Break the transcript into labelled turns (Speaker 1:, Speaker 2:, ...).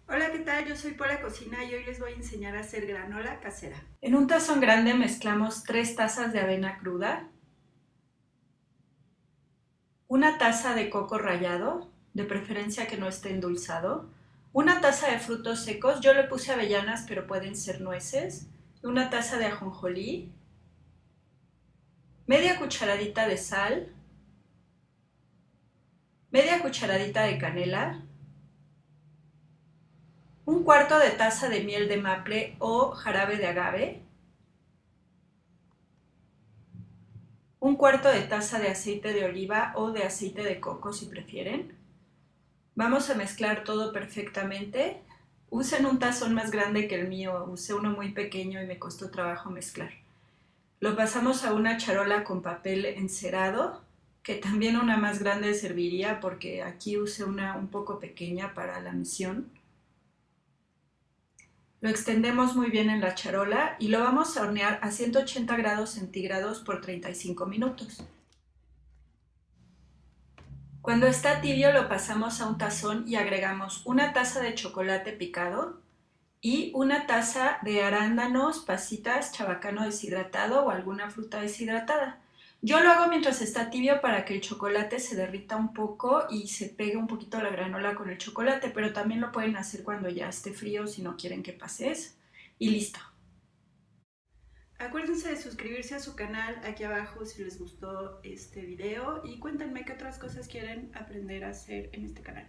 Speaker 1: Hola, ¿qué tal? Yo soy Pola Cocina y hoy les voy a enseñar a hacer granola casera.
Speaker 2: En un tazón grande mezclamos 3 tazas de avena cruda, una taza de coco rallado, de preferencia que no esté endulzado, una taza de frutos secos, yo le puse avellanas pero pueden ser nueces, una taza de ajonjolí, media cucharadita de sal, media cucharadita de canela, un cuarto de taza de miel de maple o jarabe de agave, un cuarto de taza de aceite de oliva o de aceite de coco si prefieren. Vamos a mezclar todo perfectamente. Usen un tazón más grande que el mío, usé uno muy pequeño y me costó trabajo mezclar. Lo pasamos a una charola con papel encerado, que también una más grande serviría porque aquí usé una un poco pequeña para la misión. Lo extendemos muy bien en la charola y lo vamos a hornear a 180 grados centígrados por 35 minutos. Cuando está tibio lo pasamos a un tazón y agregamos una taza de chocolate picado y una taza de arándanos, pasitas, chabacano deshidratado o alguna fruta deshidratada. Yo lo hago mientras está tibio para que el chocolate se derrita un poco y se pegue un poquito la granola con el chocolate, pero también lo pueden hacer cuando ya esté frío si no quieren que pase eso. Y listo.
Speaker 1: Acuérdense de suscribirse a su canal aquí abajo si les gustó este video y cuéntenme qué otras cosas quieren aprender a hacer en este canal.